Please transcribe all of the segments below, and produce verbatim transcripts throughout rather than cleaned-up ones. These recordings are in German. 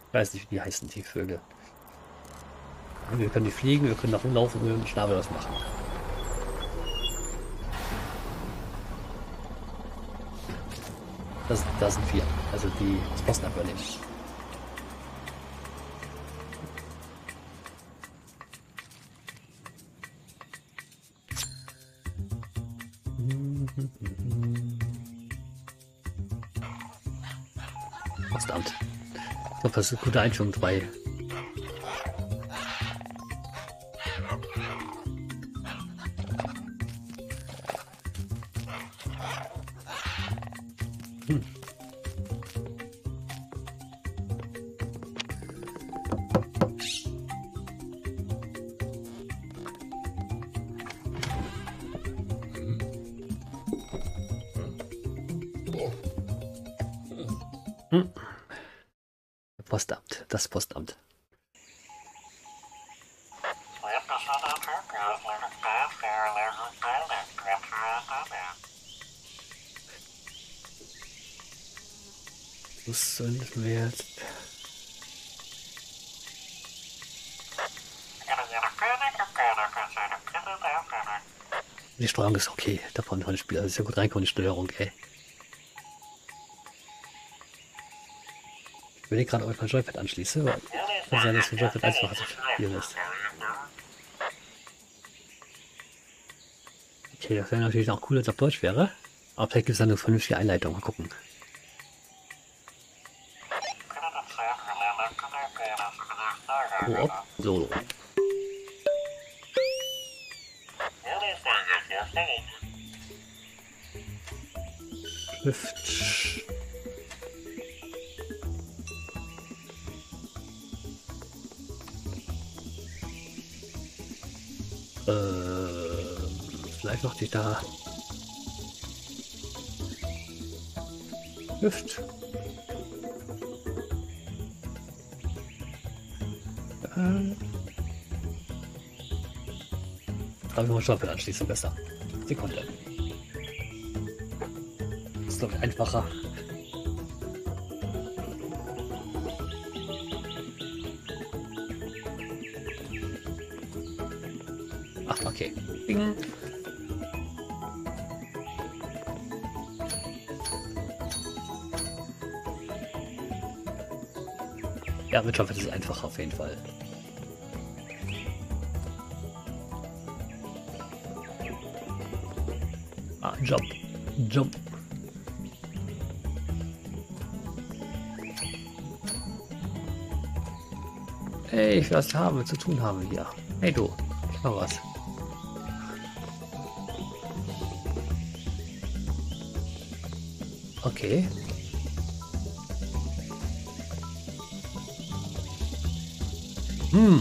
Ich weiß nicht, wie die heißen, die Vögel. Wir können die fliegen, wir können nach rumlaufen und mit dem Schnabel was machen. Das, das sind vier. Also die, das passt einfach nicht. Postamt. Ich glaube, das ist eine gute Einführung drei. Hm. Hm. Postamt, das Postamt. Was sollen wir jetzt? Die Steuerung ist okay, davon von den Spieler. Das ist ja gut reinkommen, die Steuerung, ey. Ich will gerade, ob ich mein Joypad anschließe, weil kann sein, dass mein Joypad einfacher zu spielen ist. Okay, das wäre natürlich auch cool, wenn es auf Deutsch wäre. Aber vielleicht gibt es dann eine vernünftige Einleitung. Mal gucken. Oh, so. Schrift. Äh, vielleicht machte ich da Schrift. Äh, Habe ich mal Stapel anschließen, besser. Sekunde. Das ist, glaube ich, einfacher. Ach, okay. Bing. Ja, mit Schaffel ist es einfacher auf jeden Fall. Ah, Jump. Jump. Hey, ich will was haben, zu tun haben hier. Hey du, ich mach was. Okay. Hm.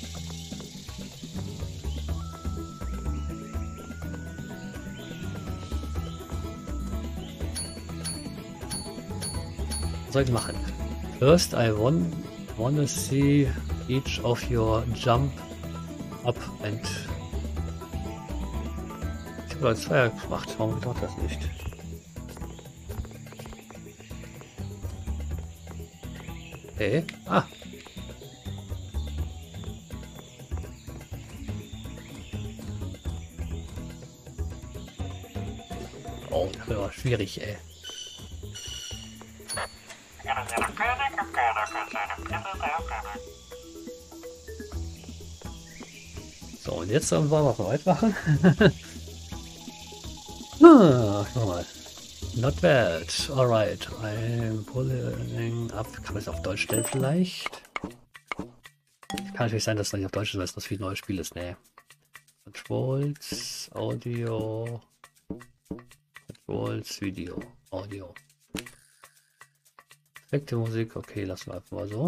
Was soll ich machen? First, I want, wanna see each of your jump up and... Ich habe als Feuer gemacht, warum dauert das nicht? Okay. Ah. Oh, das war schwierig, ey. So, und jetzt wollen wir noch weitermachen. Ah, schau mal. Not bad. Alright. I'm pulling up. Kann man es auf Deutsch stellen vielleicht? Kann natürlich sein, dass es nicht auf Deutsch ist, weil es das viel neues Spiel ist. Nee. Controls, Audio. Controls, Video, Audio. Perfekte Musik. Okay, lassen wir einfach mal so.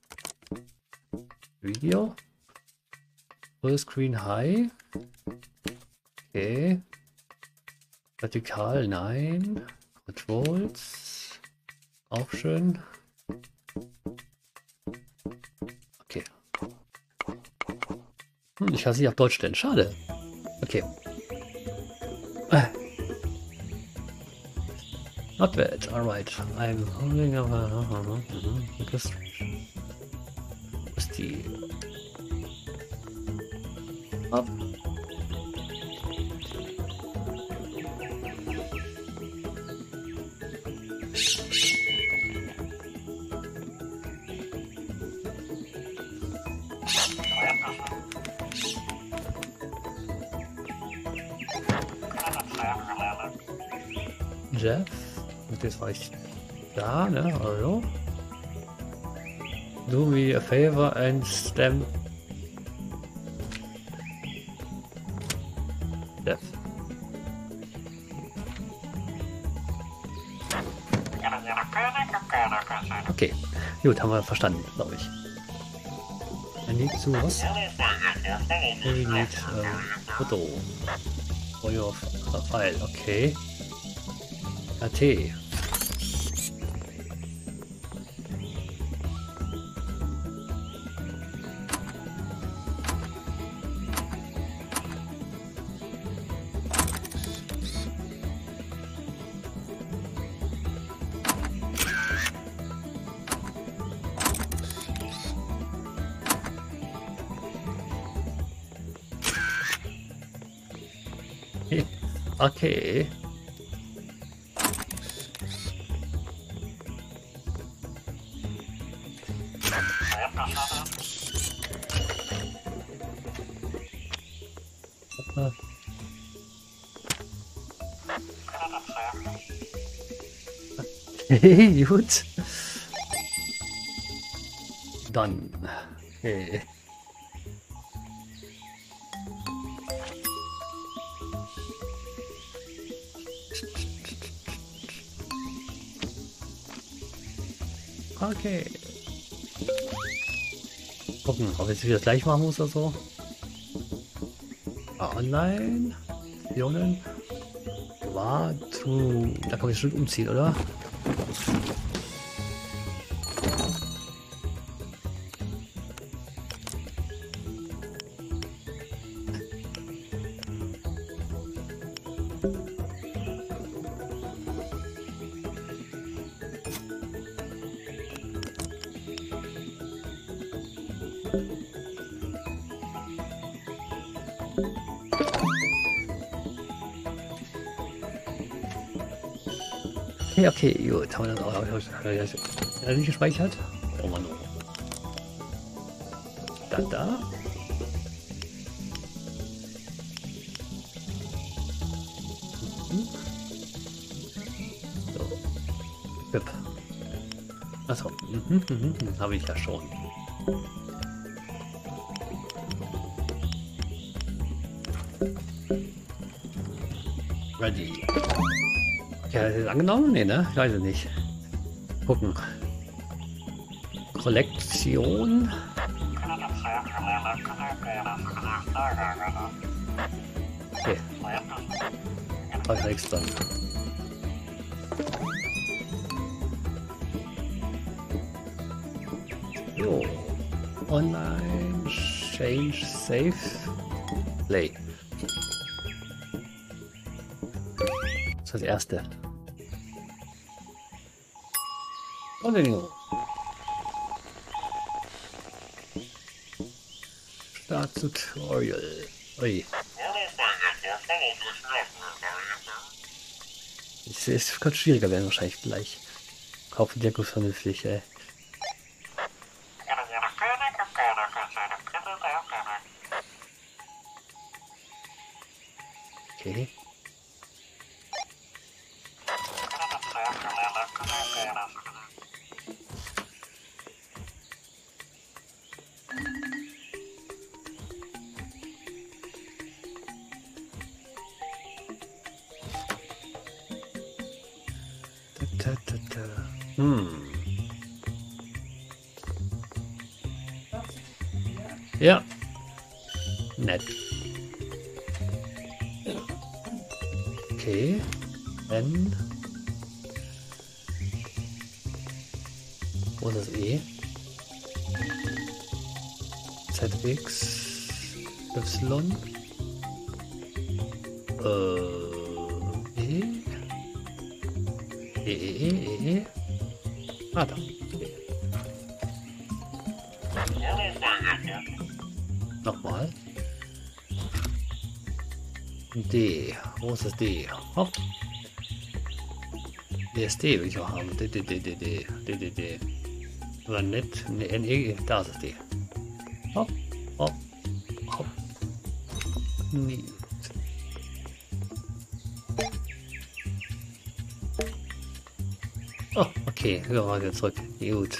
Video. Fullscreen High. Okay. Vertikal, nein. Controls. Auch schön. Okay. Hm, ich kann sie auf Deutsch stellen. Schade. Okay. Äh. Not bad. Alright. I'm holding up. die. Ab. Jeff. Und jetzt war ich da, ne? Also. Do me a favor and stamp. Jeff. Okay. Gut, haben wir verstanden, glaube ich. I need to was? I need uh, Foto. For your file, okay. A T. Okay. Okay, gut. Dann. Okay. Okay. Gucken, ob ich es wieder gleich machen muss oder so. Ah, online. Optionen. War zu. Da kann ich schon umziehen, oder? Okay, okay, gut, haben wir das auch hab ich nicht gespeichert. Oh Mann, oh. Da, da. Mhm. So. Pip. Achso, mhm, mhm, mhm. Habe ich ja schon. Ready. Ja, ist angenommen? Nee, ne? Ich weiß es nicht. Gucken. Kollektion. Okay. Habe ich nichts dann. Jo. Online. Change. Save. Play. Das ist das erste. Continue. Start Tutorial. Ui. Es ist kurz schwieriger werden wahrscheinlich gleich. Kaufen Deko vernünftig, ey. Okay. Da, da, da. Hm. Ja. Nett. Okay. N. Wo ist das E? Z X. Y. Äh. E. E, E, E, E. Ah, da. Okay. Nochmal. D. Wo ist das D? Hopp. D ist D, will ich auch haben. D, D, D, D, D, D, D, D. Oder nicht. Ne, N, E, da ist das D. Hopp, hopp, hopp. Nee. Oh, okay. Wir machen wieder zurück. Gut.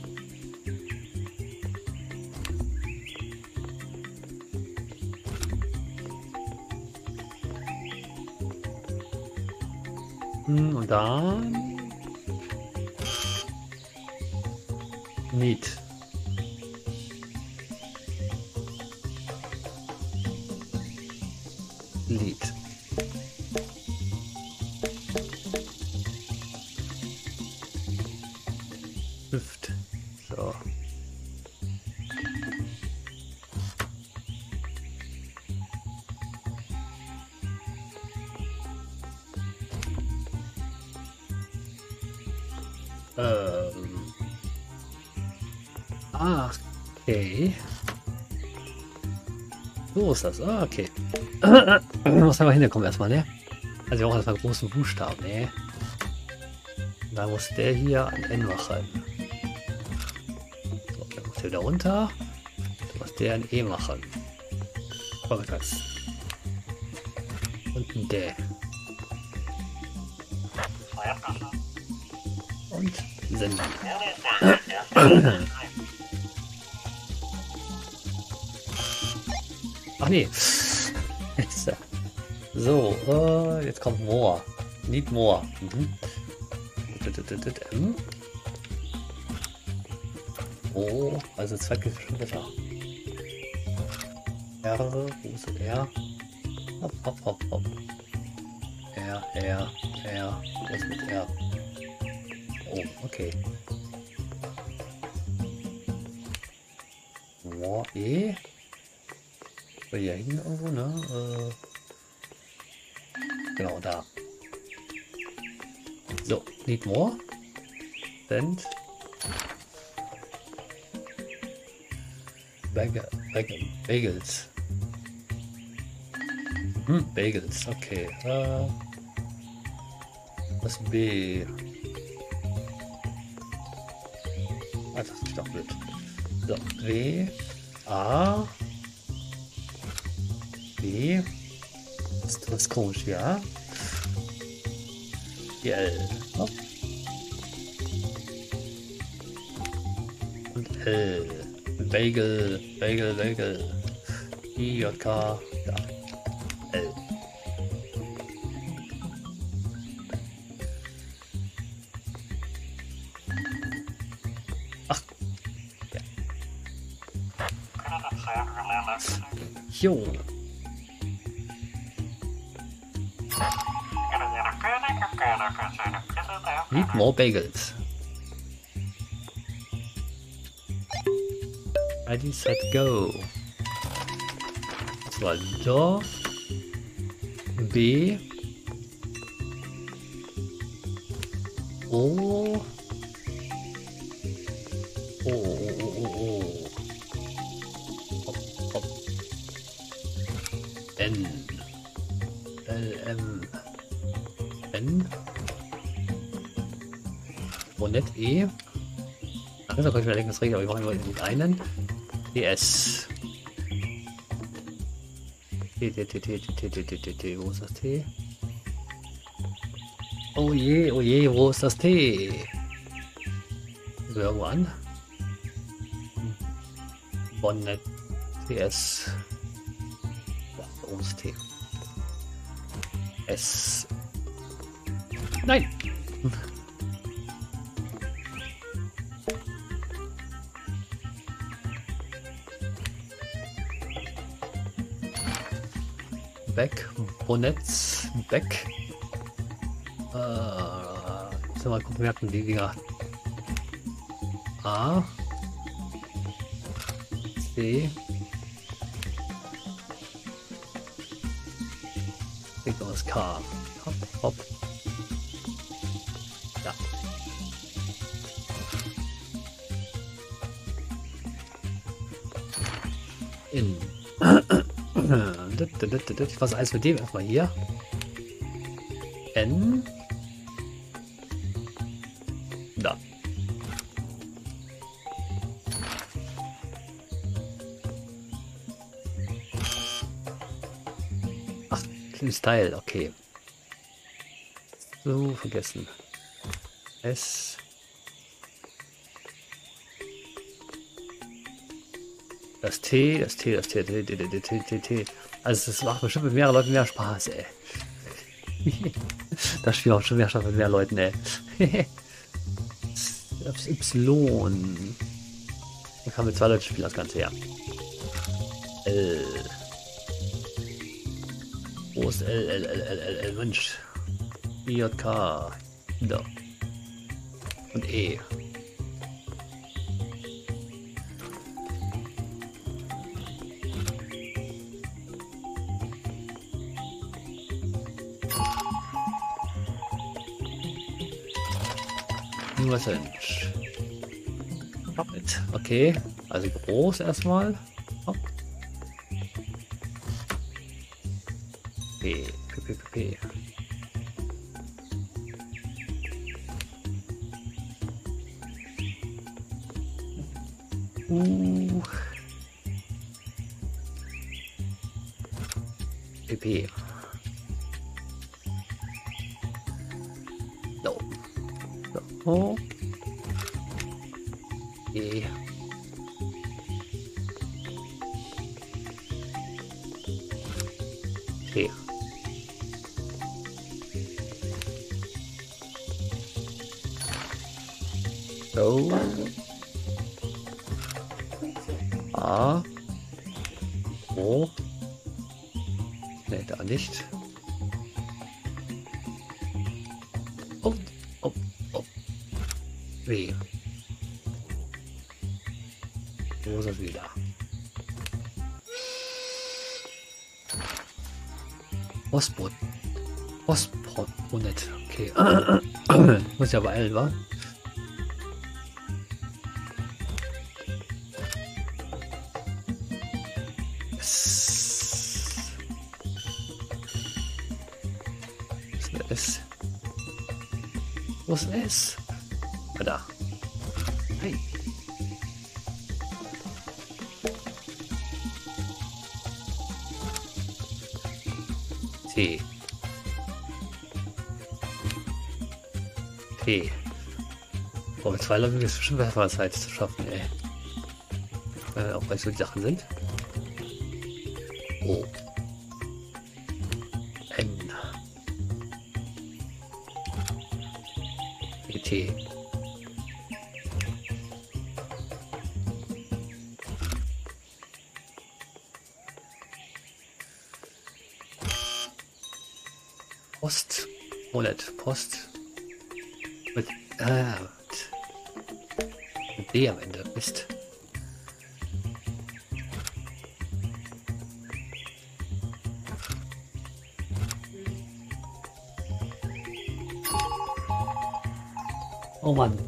Und dann Need. Lied. Hüft. So. Ähm. Ah, okay. So ist das. Ah, okay. Muss einfach hinkommen erstmal, ne? Also wir brauchen erstmal großen Buchstaben, ne? Da muss der hier ein N machen. So, dann muss der wieder runter. Da muss der ein E machen. Vorwärts. Und ein D. Und senden. Ach nee. Jetzt, so, äh, jetzt kommt More. Need more. Mhm. Oh, also zwei geht schon besser. R, wo ist das R? Hopp, hopp, hopp, hopp. R, R, R, wo ist mit R? Oh, okay. More, E. Bei hier hinten irgendwo, ne? Äh, genau, da. So, need more. Send. Bagel, Bagel, Bagels. Hm, Bagels, okay. Äh, das B. Ah, das ist doch blöd. So, W. A. B. Das ist das komisch, ja. Die L. Hopp. Und L. Bagel, Bagel, Bagel. I, J, K. Ja. L. Ach. Ja. Jo. Need more bagels. Ready, set, go. Das war da. B. O. O, O, O, O, O. Hopp, hopp. N. L, M. N. Bonett E. Ach, da kann ich mir denken, das regelt, aber ich mache nur den einen. D S. T, T, T, T, T, T, T, T, T, wo ist das T? Oh je, oh je, wo ist das T? So, irgendwo an. Bonnet T S. Ja, wo ist T? S. Nein! Back, Bonnets, Back. Äh, jetzt mal gucken, merken die Dinger. A. C. Kriegt aus K. Hopp, hopp. Ja. In. Was alles mit dem erstmal hier? N. Da. Ach, Style, okay. So, vergessen. S. Das T, das T, das T, T, T, T, T, T, T. Also das macht bestimmt mit mehreren Leuten mehr Spaß, ey. Das Spiel macht schon mehr Spaß mit mehr Leuten, ey. Das Y. Da kann mit zwei Leuten spielen das Ganze, ja. L. Wo ist L, L, L, L, L, L, Mensch. I, J, K. Da. Und E. Nur Mensch. Okay, also groß erstmal. Hopp. P, P, P, P, P. Uh. P, P. No. So. E. T. So. A. O. Ne, da nicht. Oh, oh, oh. W. Wo ist er wieder? Ostbrot. Ostbrot. Oh, nett. Okay. Muss ja beeilen, wa? S. Wo ist S? Ah, da. Hey. T. P. Oh, mit zwei Leuten ist es bestimmt besser Zeit zu schaffen, ey. Äh, auch weil es so die Sachen sind. O. N. T. Post. Roulette. Post. Mit, äh, mit, mit D am Ende. Mist. Oh Mann.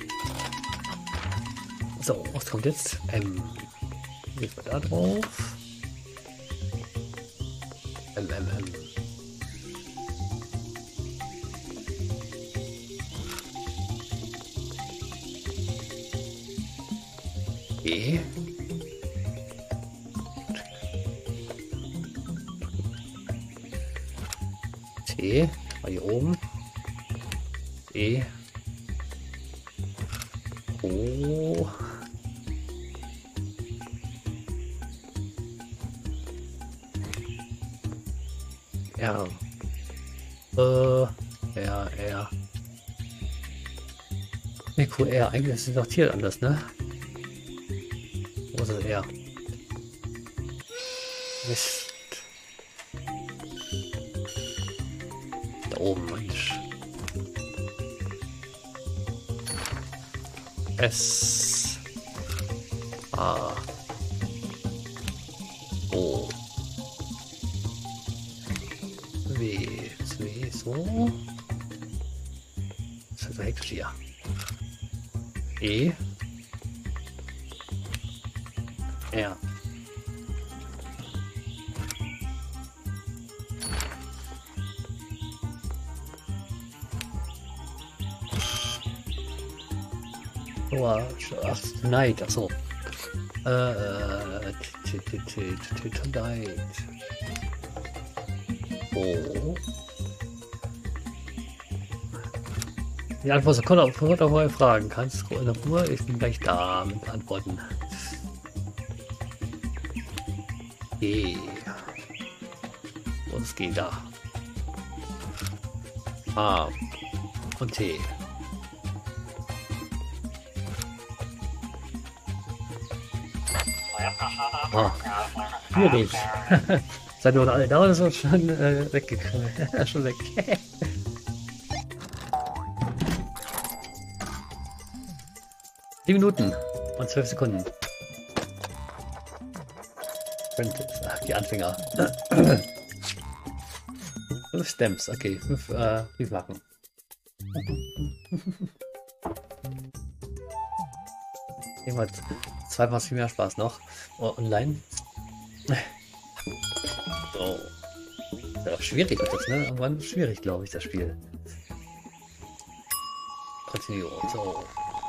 So, was kommt jetzt? Ähm, geht mal da drauf. Ähm, ähm, ähm. E. T. Mal hier oben. E. O. R. Äh. R, R. Ne, Q, R. Eigentlich ist es doch hier anders, ne? Wo ist es R? Mist. Da oben, Mensch. S. A. O. W. W. So. Das ist so hektisch hier. E. R. Oh, ach, Tonight, achso. Äh, Tonight. Oh. Die Antwort ist, kommt auf eure Fragen. Kannst du in der Ruhe? Ich bin gleich da mit Antworten. G. Und es geht da. A. Und T. Ah, schwierig. Seid ihr alle da, ist es schon äh, weggekommen. Schon weg. Sieben Minuten und zwölf Sekunden. Ach, die Anfänger. Fünf Stamps, okay, fünf äh, Briefmarken. Irgendwann zweimal viel mehr Spaß noch. Oh, online. So. Ja, schwierig wird das, ne? Irgendwann schwierig, glaube ich, das Spiel. Continue. So.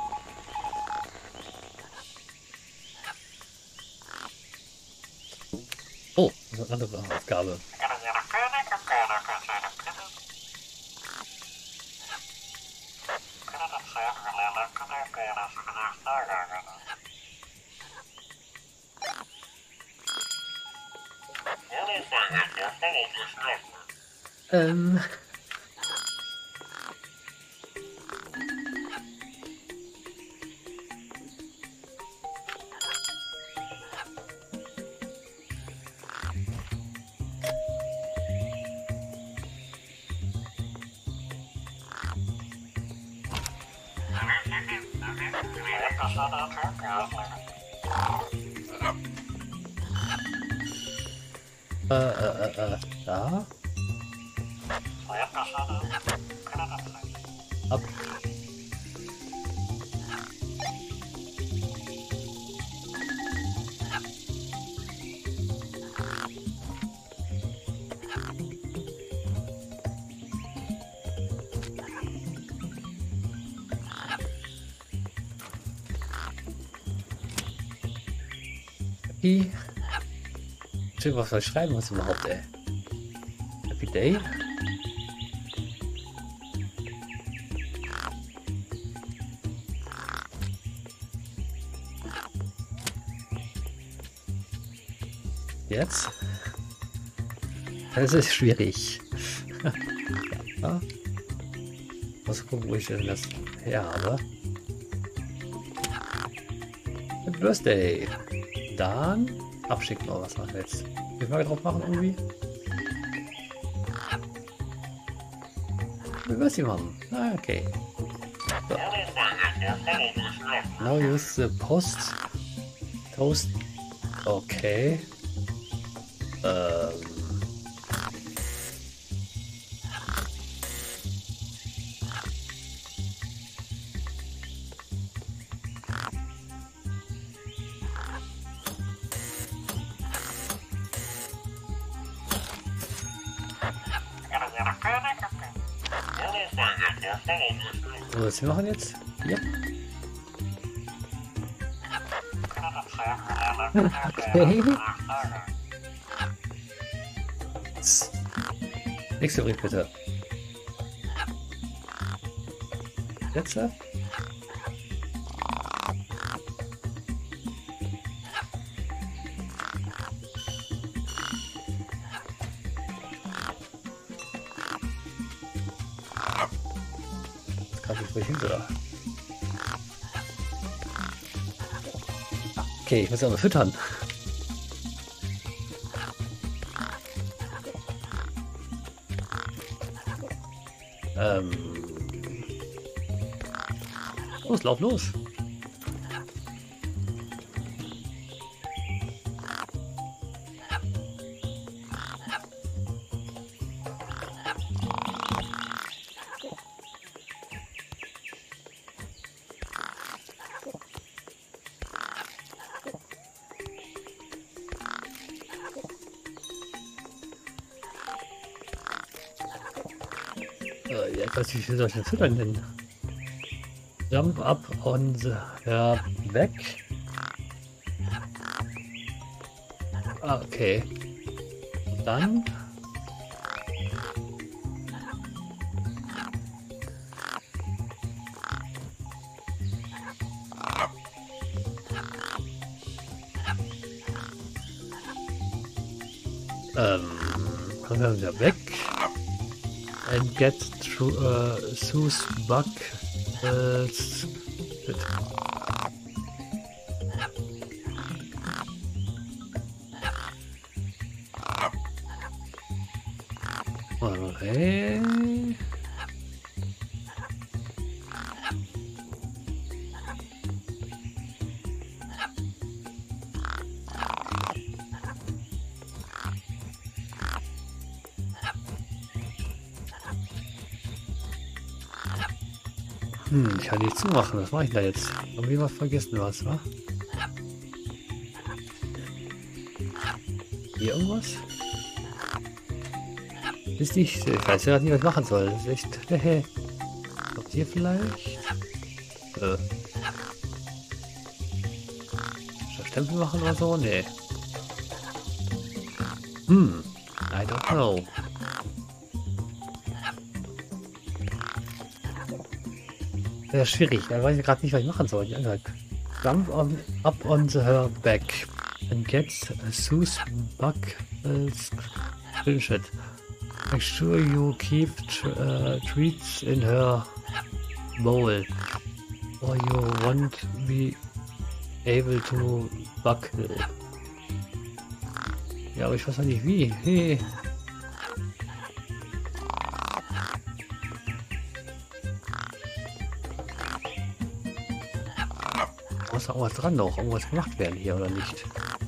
Oh, das ist eine andere Aufgabe. Ähm. Äh, äh, äh, äh, da? Ab. Happy. Was soll ich schreiben, was überhaupt, ey? Happy Day? Jetzt? Das ist schwierig. Ja. Muss gucken, wo ich denn das her habe. Happy Birthday. Dann abschicken oder was machen wir jetzt? Ich mal drauf machen irgendwie. Wie was sie machen? Ah, okay. So. Now use the post. Toast. Okay. Ähm. So, was wir machen jetzt? Ja. Okay. Nächste Brief bitte. Jetzt? Kann ich ruhig hinter. Okay, ich muss ja noch füttern. Ähm. Los, lauf los. Äh, ja, ich weiß nicht, wie soll ich das füttern denn? Jump up on the her back. Ah, okay. Dann. Ähm, kommen wir wieder weg. And get through uh, Sue's bug. Uh, shit. Okay. Hm, ich kann die zumachen. Was mache ich da jetzt? Irgendwie was vergessen was, wa? Hier irgendwas? Ist nicht. Ich weiß ja nicht, was ich machen soll. Das ist echt. Hehe. Kommt hier vielleicht? Äh. Stempel machen oder so? Nee. Hm. I don't know. Sehr schwierig. Da weiß ich gerade nicht, was ich machen soll. Jump on, up on the her back and get Sue's bug shit. Make sure you keep tr uh, treats in her bowl, or you won't be able to buckle. Ja, aber ich weiß nicht wie. Hey. Muss da irgendwas dran noch, irgendwas gemacht werden hier oder nicht?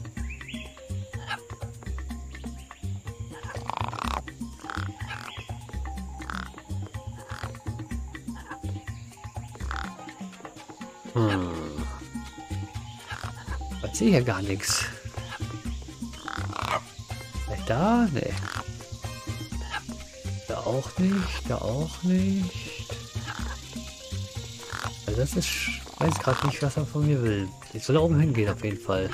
Hm. Ich sehe hier gar nichts. Da? Nee. Da auch nicht, da auch nicht. Also das ist... Ich weiß gerade nicht, was er von mir will. Ich soll da oben hingehen auf jeden Fall.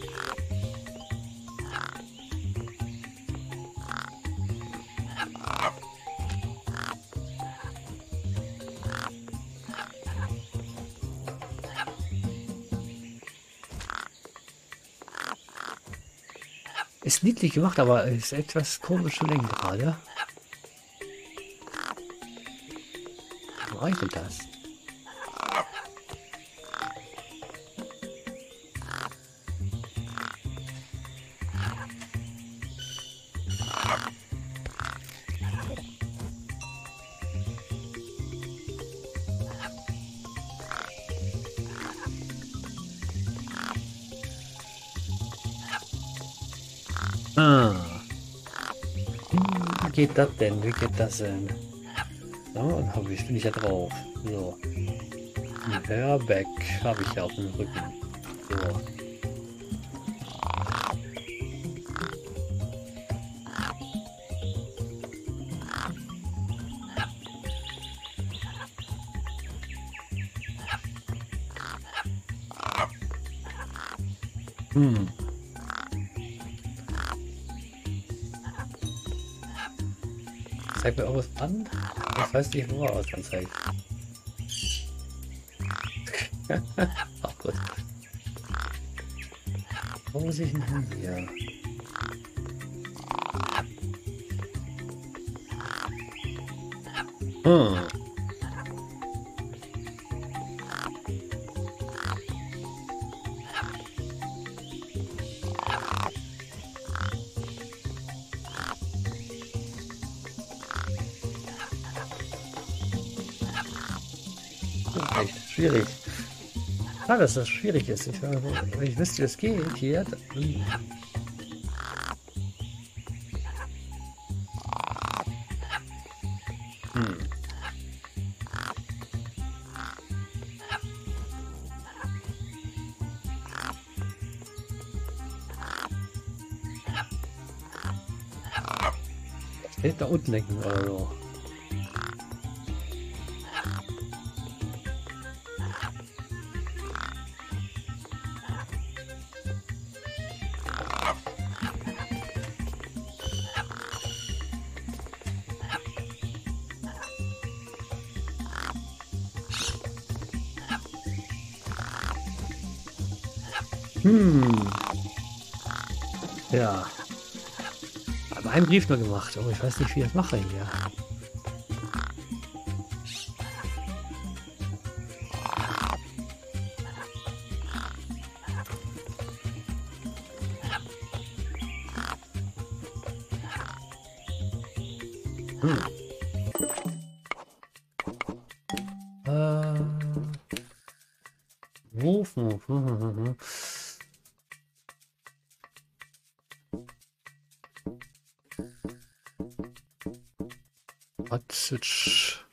Ist niedlich gemacht, aber ist etwas komisch zu lenken gerade. Wo reicht denn das? Ah. Wie geht das denn? Wie geht das denn? So, und habe ich, bin ich ja drauf. So. Back habe ich ja auf dem Rücken. So. Hm. Zeig mir irgendwas an. Ich weiß nicht, wo er was anzeigt. Ach gut. Wo muss ich denn hin hier? Hm. Echt schwierig. Klar, dass das schwierig ist. Ich, wenn ich wüsste, wie es geht hier. Dann hm. Steht da unten lenken oder so. Hm. Ja. Aber einen Brief nur gemacht. Oh, ich weiß nicht, wie ich das mache hier. Hm. Äh. Woof, woof, woof, woof. Message.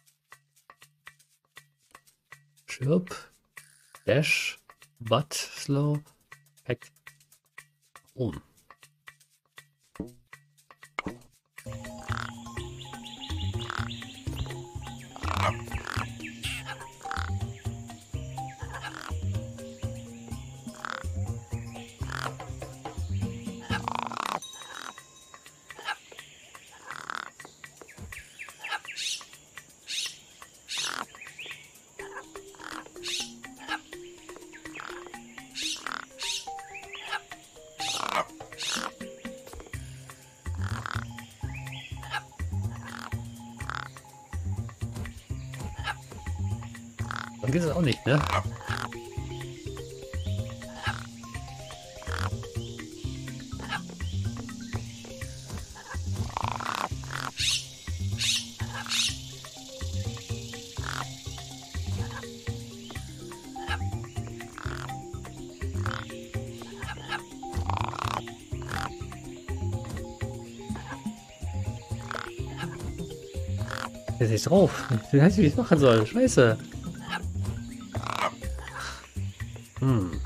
Chirp. Dash. But. Slow. Pack. Um. Dann geht es auch nicht, ne? Der ist nicht drauf. Ich weiß nicht, wie ich es machen soll. Scheiße. Hm.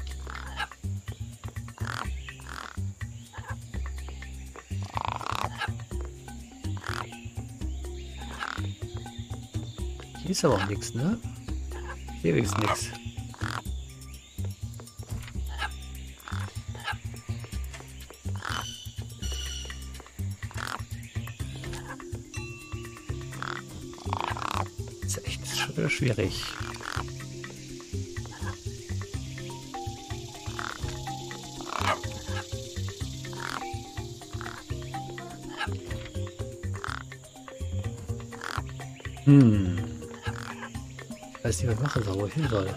Hier ist aber auch nichts, ne? Hier ist nichts. Das ist echt schon wieder schwierig. Hm. Ich weiß nicht, was ich machen soll, wo ich hin soll.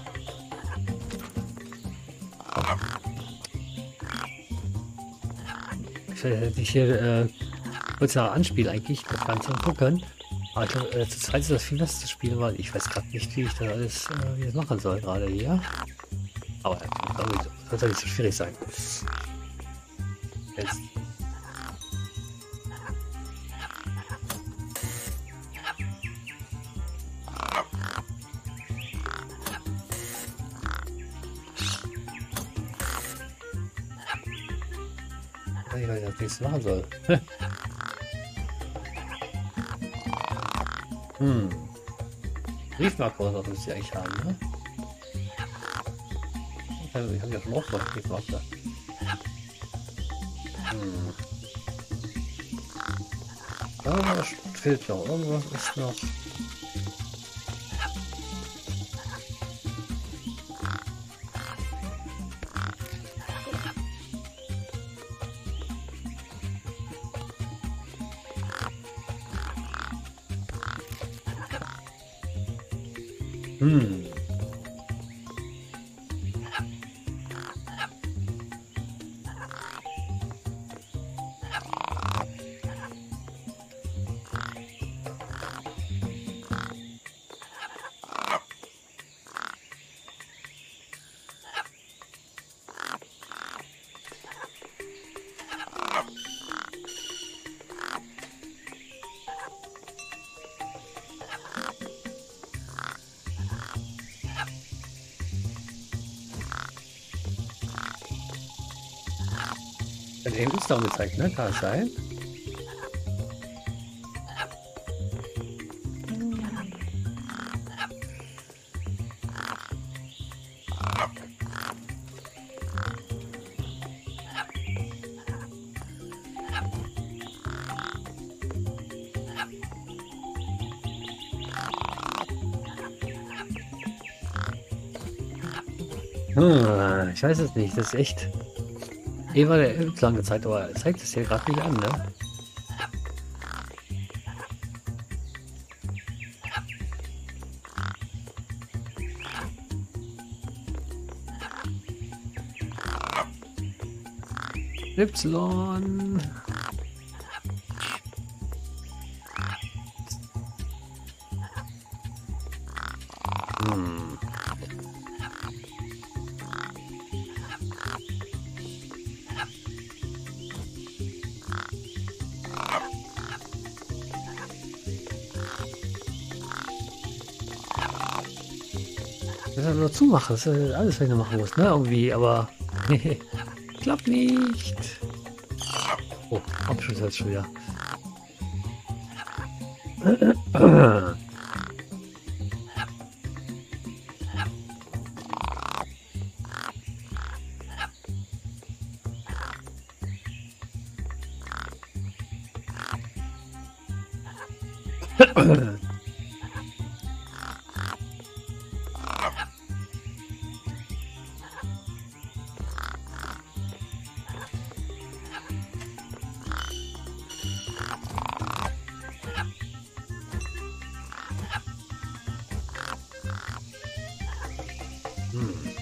Ich werde dich hier äh, kurz nach anspielen eigentlich, das Ganze und gucken. Aber ich glaube, äh, zur Zeit ist das viel besser zu spielen, weil ich weiß gerade nicht, wie ich das alles äh, wie ich das machen soll gerade hier. Aber äh, das soll nicht so schwierig sein. Jetzt. Ich weiß nicht, was ich jetzt machen soll. hm. Briefmarker oder was muss ich eigentlich haben, ne? Ich habe hab ja schon auch mal Briefmarker. Hm. Ja, was fehlt noch? Irgendwas ist noch. Hm. Hat eben uns da gezeigt, ne? Kann es sein? Hm, ich weiß es nicht. Das ist echt. Eh war der Y gezeigt, aber er zeigt es hier gerade nicht an, ne? Y. Hm. Das ist nur zumachen, das ist alles, was ich noch machen muss, ne? Irgendwie, aber. Klappt nicht. Oh, Abschluss jetzt schon wieder. Hm.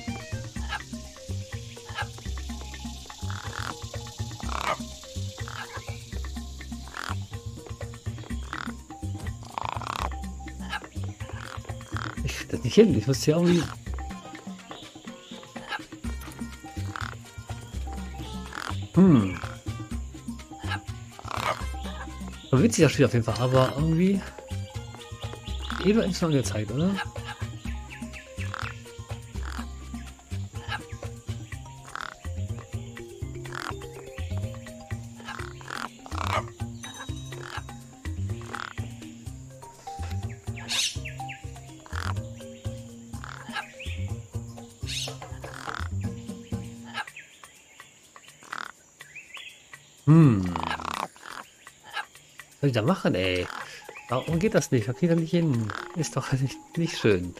Ich das nicht hin, ich muss hier irgendwie. Hm. So witzig das Spiel auf jeden Fall, aber irgendwie. Eben Y gezeigt, oder? Hm. Was soll ich da machen, ey? Warum geht das nicht? Warum geht das nicht hin? Ist doch nicht, nicht schön.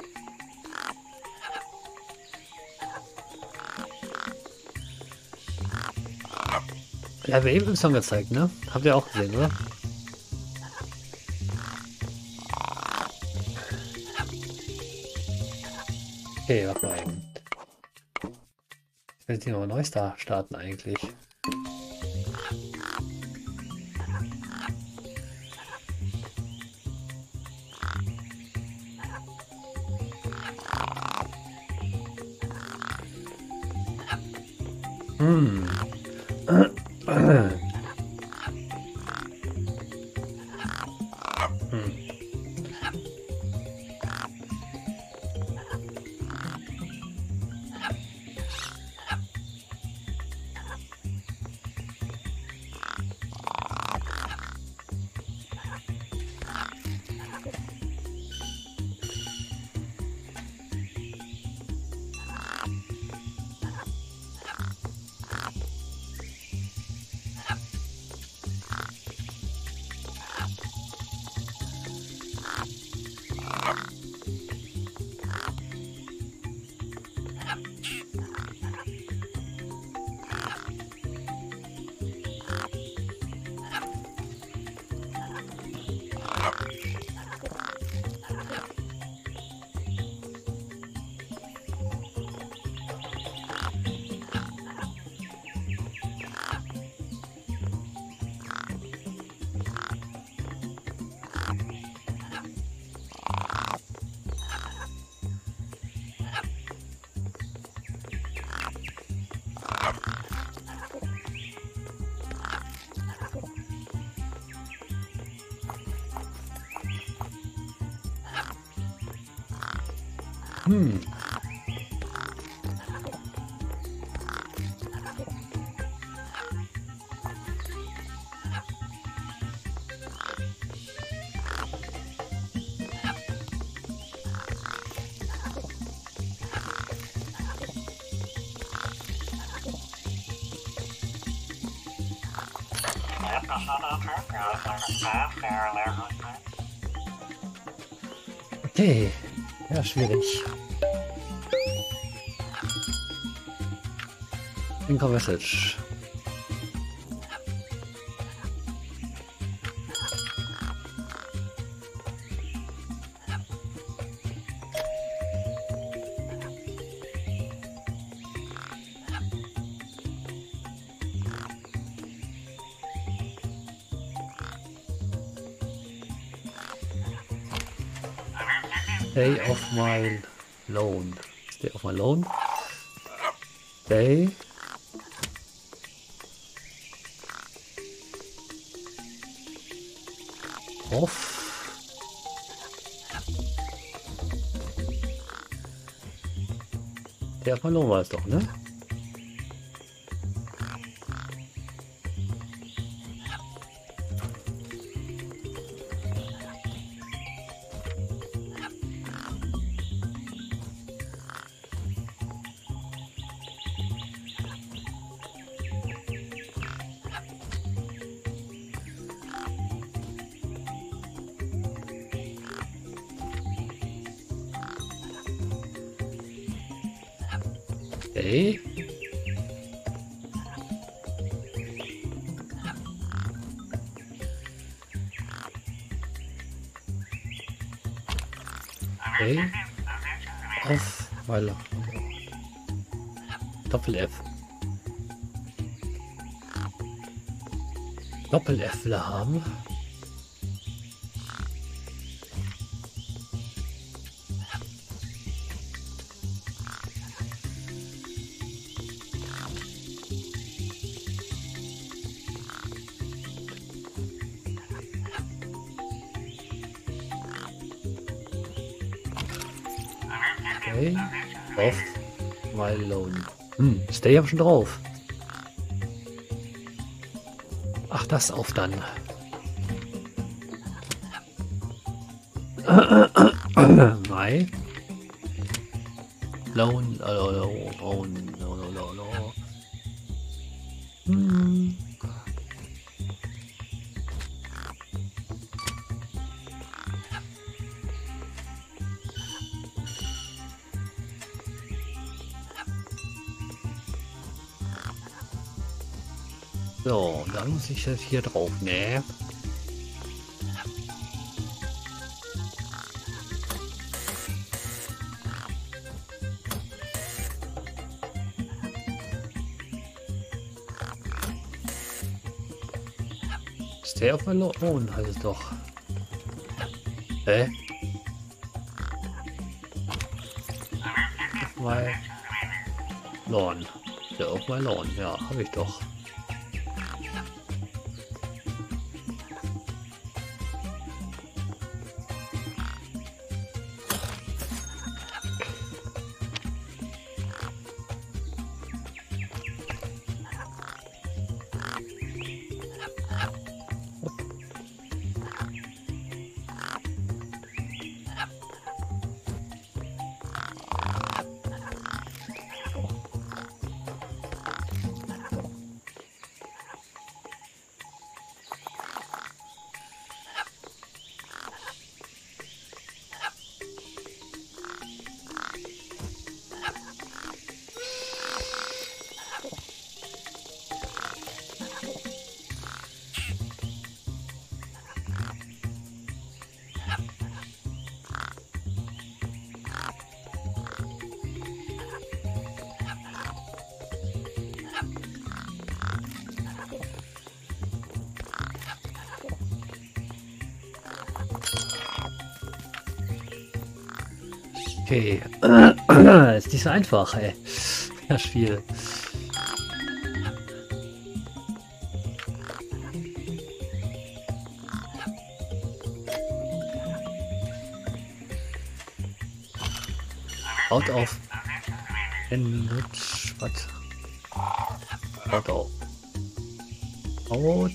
Ja, wir eben im Song gezeigt, ne? Habt ihr auch gesehen, oder? Okay, warte mal eben. Ich will jetzt hier mal neu starten eigentlich. Hm. Hm. Hm. Okay, ja, schwierig. Income Message. Stay off my loan. Stay off my loan. Stay. Off. Stay off my loan war es doch, ne? Okay. Okay. Auf, weil Doppel F. Doppel F will er haben. Okay. Off my loan. Hm, Stay hab ich schon drauf. Ach, das auf dann. My loan. Oh, no, no, no, no. Hm. So, dann muss ich das hier drauf, ne? Stay auf my loan heißt es doch. Hä? Auf my lawn. Stay auf my lawn, ja, habe ich doch. Okay. Ist nicht so einfach, ey. Das Spiel. Out of. Enrich. Was? Out of. Out.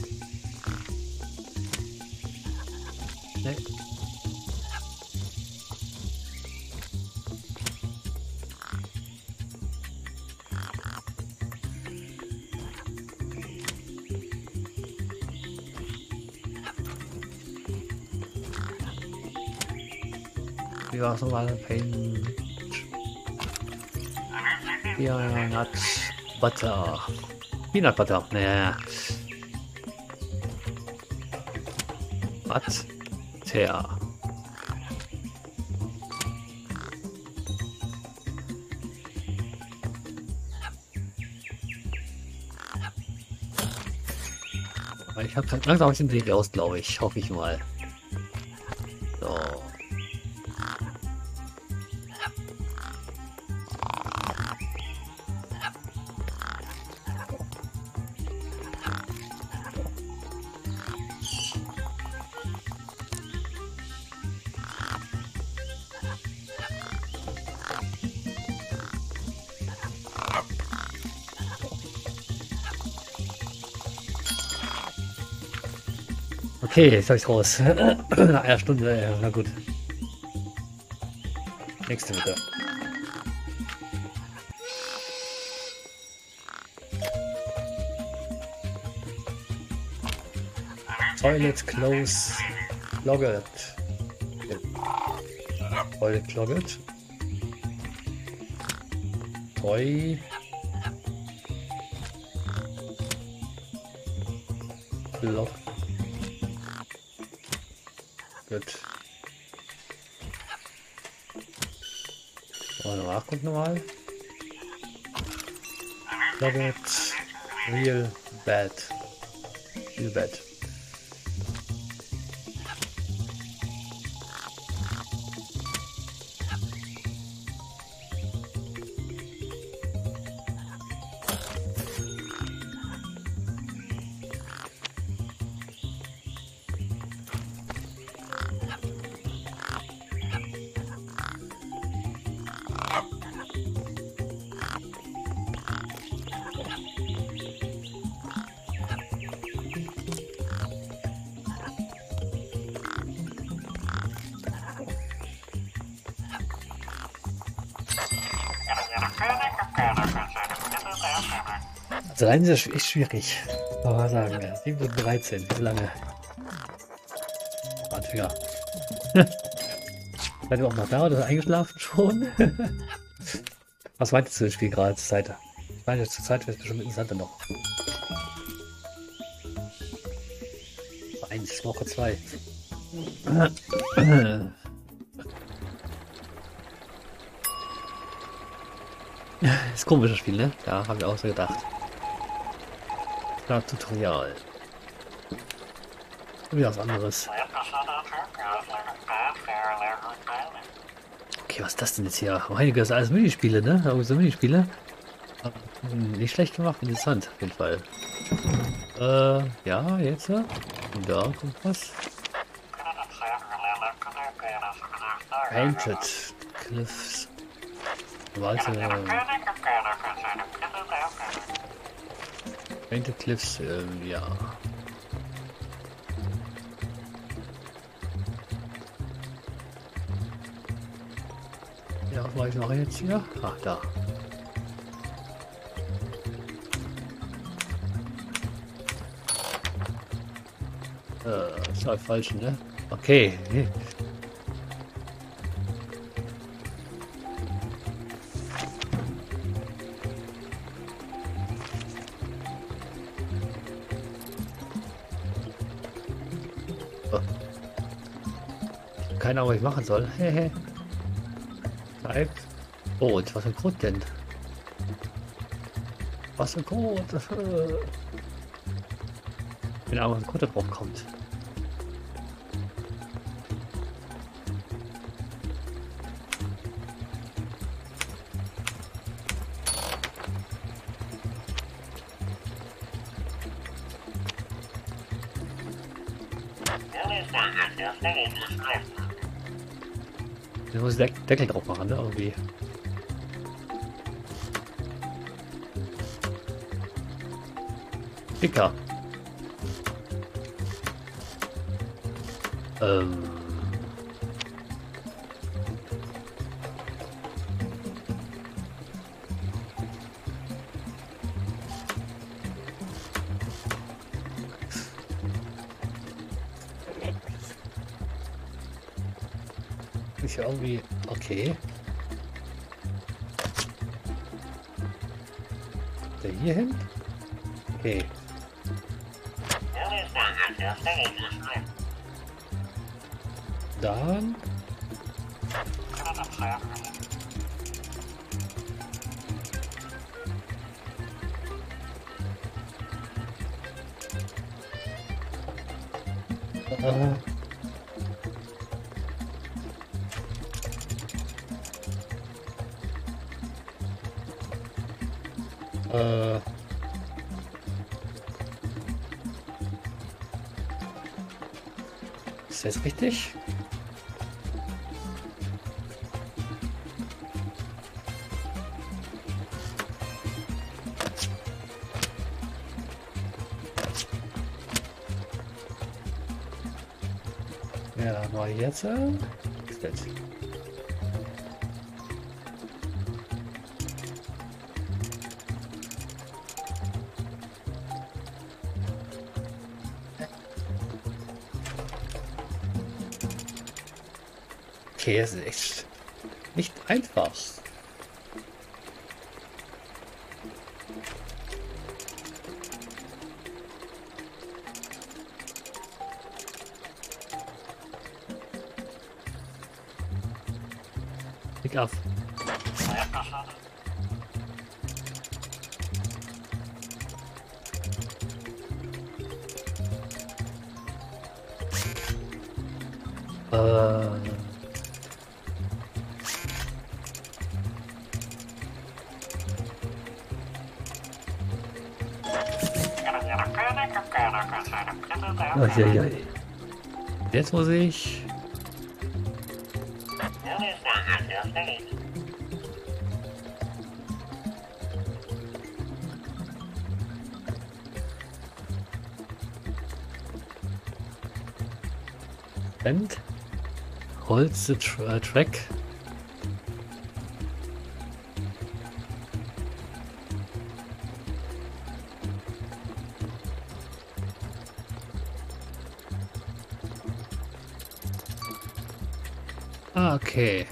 Nee. Wie war es nochmal? Paint. Ja, Nuts. Butter. Peanut Butter. Naja. Butter. Ich habe langsam den Weg raus, glaube ich. Hoffe ich mal. So. Okay, jetzt habe ich raus. Nach einer Stunde, ja, na gut. Nächste bitte. Toilet close clogged. Toilet clogged. Toy. Clog. Gut. So, nachgucken nochmal. Clogged. Real bad. Real bad. Also allein ist das echt schwierig. Aber sagen wir, sieben und dreizehn, wie lange? Anfänger. Seid ihr auch noch da oder eingeschlafen schon? Was meintest du das Spiel gerade zur Seite? Ich meine, zur Zeit wäre es bestimmt interessanter noch. Eins, Woche zwei. Ist komisch das Spiel, ne? Ja, haben wir auch so gedacht. Ja, Tutorial. Wieder was anderes. Okay, was ist das denn jetzt hier? Einige ist alles Minispiele, ne? Aber so Minispiele. Nicht schlecht gemacht, interessant auf jeden Fall. Äh, ja, jetzt. Und da kommt was. Painted Cliffs. Warte. Painted Cliffs, ähm, ja. Ja, was mache ich noch jetzt hier? Ach, da. Äh, ist halt falsch, ne? Okay. Keine Ahnung, was ich machen soll. Hehe. Type. Oh, und was für ein Code denn? Was für ein Code? Keine Ahnung, was ein Code da drauf kommt. Ich muss den Deckel drauf machen, ne? Irgendwie. Dicker. Ähm. Ist ja irgendwie okay. wir hier hin? Okay. Dann. Äh. Äh. Ist das richtig? Ja, mal jetzt. Äh, ist das? Okay, das ist echt nicht einfach. Pick up. Äh. Oh, ja, ja. Jetzt muss ich. And hold the tra track. Ah, okay.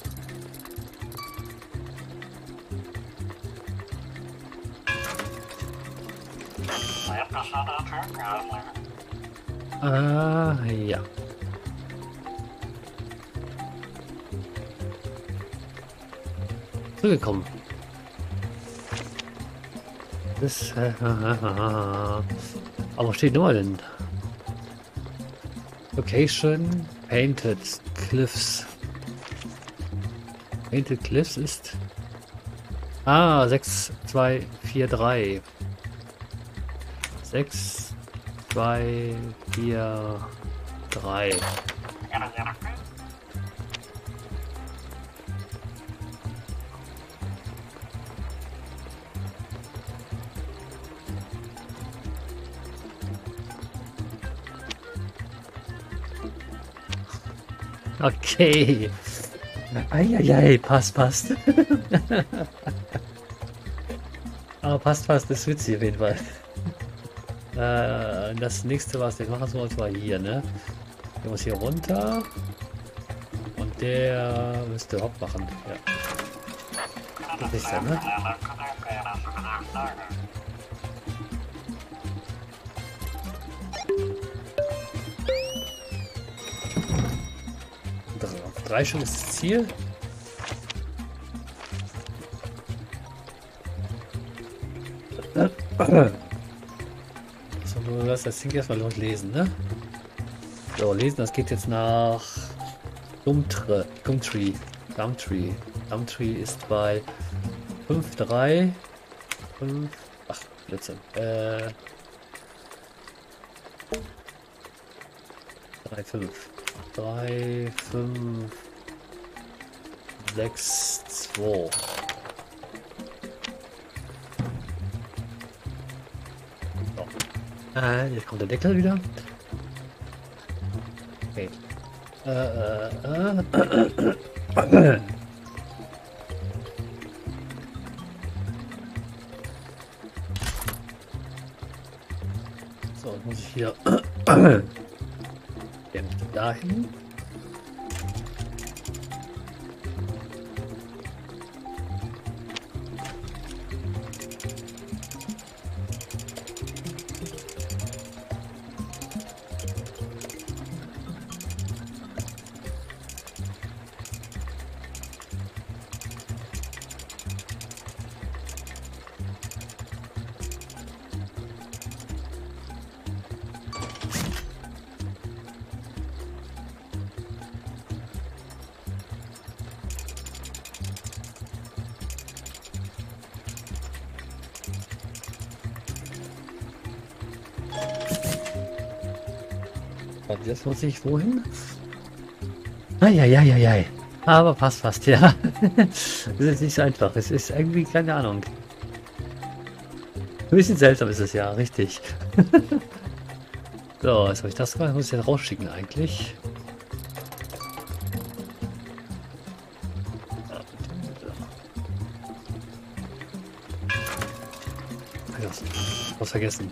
Ah, ja. Zugekommen. Das, äh, aber was steht nur denn? Location Painted Cliffs. Painted Cliffs ist. Ah, sechs, zwei, vier, drei. sechs, zwei, vier, drei. Okay. Eieiei, passt, passt. Aber passt, passt, das ist witzig auf jeden Fall. Äh, das nächste, was ich machen soll, war hier, ne? Der muss hier runter. Und der müsste Hopp machen, ja. Das ist ja, ne? Drei schon ist das Ziel. So, du lässt das Ding erstmal loslesen, ne? So, lesen, das geht jetzt nach Gumtree. Gumtree. Gumtree. Gumtree ist bei fünf, drei, fünf, ach, Blödsinn. Äh, drei, fünf. drei, fünf, sechs, zwei. So. Äh, jetzt kommt der Deckel wieder. Okay. Äh, äh, äh. So, jetzt muss ich hier dahin. Warte, jetzt muss ich wohin? Eieieiei. Aber passt fast, ja. Es ist nicht so einfach. Es ist irgendwie, keine Ahnung. Ein bisschen seltsam ist es ja, richtig. So, jetzt habe ich das gemacht. Muss ich den rausschicken eigentlich. Was vergessen.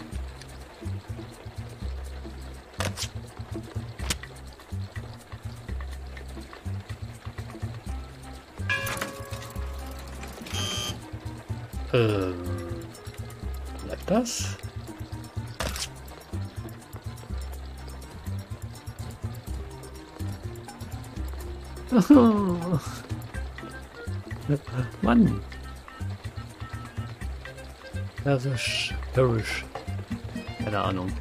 Ähm, bleibt das? Mann. Perisch. Perisch. Keine Ahnung.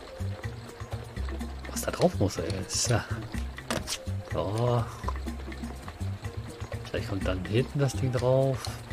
Was da drauf muss, ey. Ist ja. So. Vielleicht kommt dann hinten das Ding drauf.